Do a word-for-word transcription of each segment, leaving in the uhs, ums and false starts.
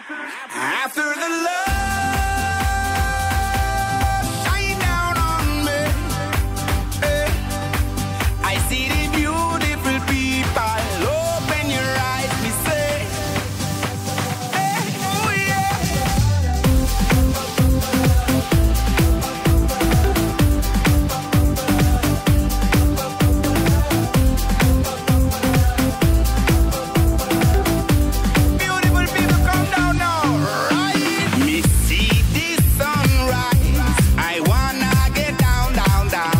After the love shine down on me, eh, I see the beautiful people. Open your eyes, me say, eh, oh yeah. Beautiful people, come down now, right? Me see the sunrise. I wanna get down, down, down.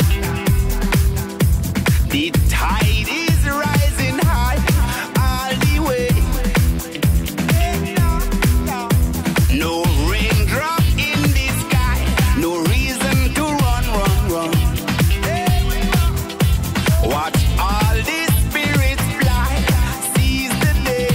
The tide is rising high all the way. No raindrop in the sky, no reason to run, run, run. Watch all the spirits fly, seize the day.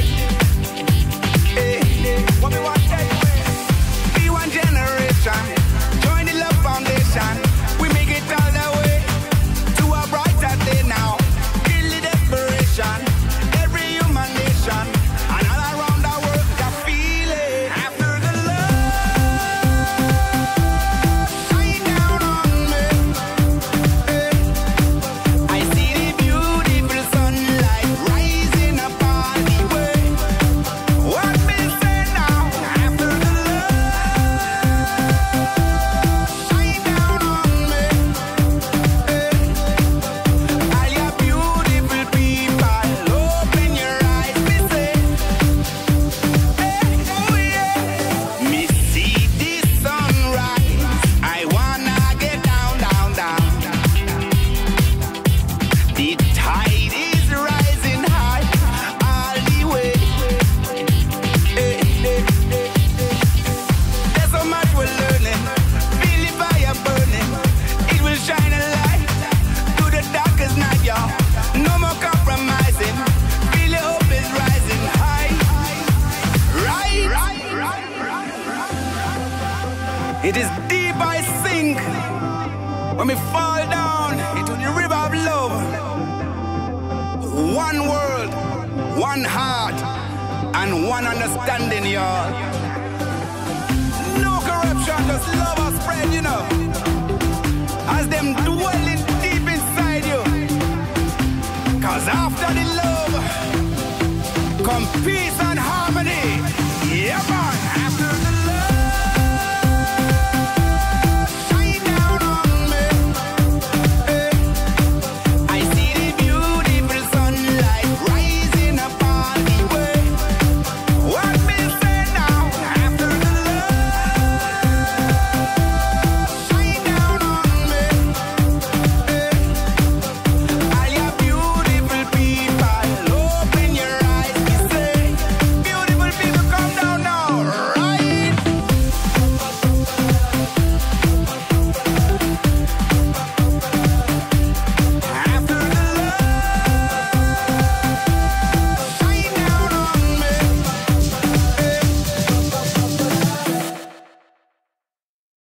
What we want to tell you is, be one generation, join the Love Foundation. We make it all the way to a brighter day now. Kill the desperation, every human nation, and all around the world you feel it. After the love shine down on me, eh, I see the beautiful sunlight rising up all the way. What me say now? After the love shine down on me, eh, all you beautiful people, open your eyes, me say, eh, oh yeah. Me see the sunrise, I wanna get down, down, down. The tide is rising high all the way. Eh, eh, eh, eh. There's so much we're learning. Feel the fire burning. It will shine a light to the darkest night, y'all. No more compromising. Feel the hope is rising high. Right? It is deep I sink when we fall down into the river of love. One world, one heart, and one understanding, y'all. No corruption, just love us spread, you know. As them dwelling deep inside you. Cause after the love, come peace and harmony. Yeah, man.